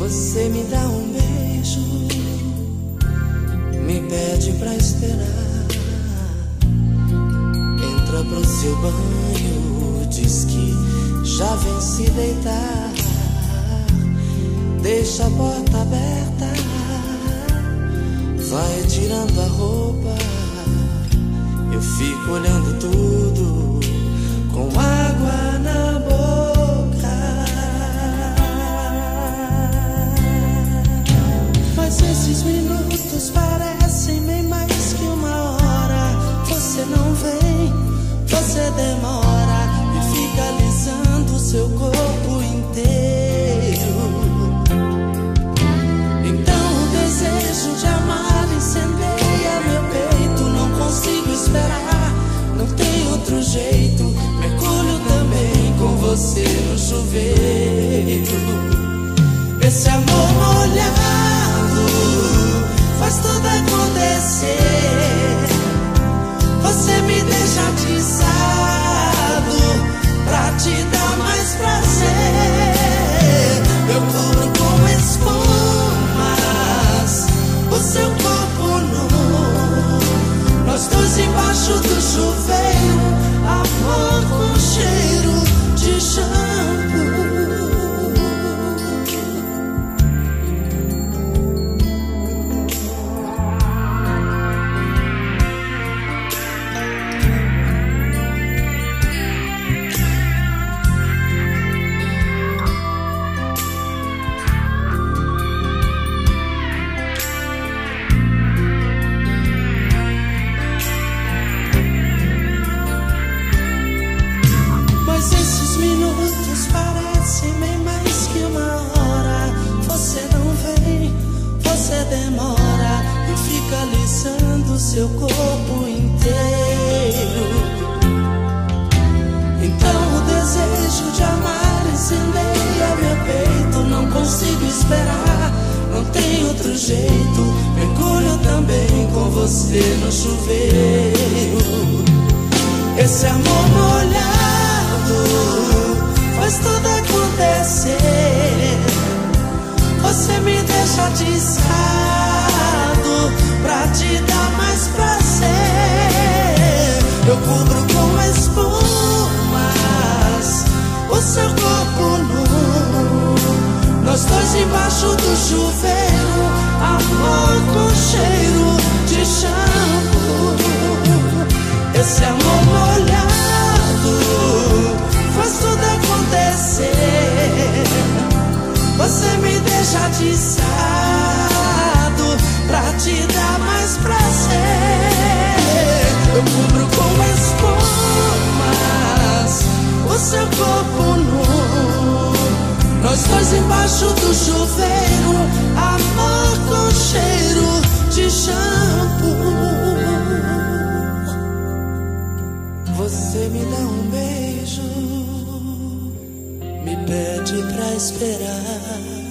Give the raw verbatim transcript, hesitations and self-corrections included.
Você me dá um beijo, me pede pra esperar, entra pro seu banho, diz que já vem se deitar, deixa a porta aberta, vai tirando a roupa, eu fico olhando tudo com água na boca. Mas esses minutos parecem bem mais que uma hora. Você não vem, você demora e fica alisando seu corpo inteiro. Então o desejo de amar incendeia meu peito. Não consigo esperar, não tem outro jeito. Mergulho também com você no chuveiro. Esse amor molhado faz tudo acontecer. Você me deixa atiçado pra te dar mais prazer. Eu cubro com espumas o seu corpo nu, nós dois embaixo do chuveiro, amor com cheiro de shampoo. Demora e fica alisando seu corpo inteiro. Então o desejo de amar incendeia meu peito. Não consigo esperar, não tem outro jeito. Mergulho também com você no chuveiro. Esse amor molhado faz tudo acontecer. Você me deixa atiçado pra te dar mais prazer. Eu cubro com espumas o seu corpo nu, nós dois embaixo do chuveiro, amor com cheiro de shampoo. Esse amor molhado faz tudo acontecer. Você me deixa atiçado pra te dar mais prazer. Eu cubro com espumas o seu corpo nu, nós dois embaixo do chuveiro, amor com cheiro de shampoo. Você me dá um beijo, me pede pra esperar,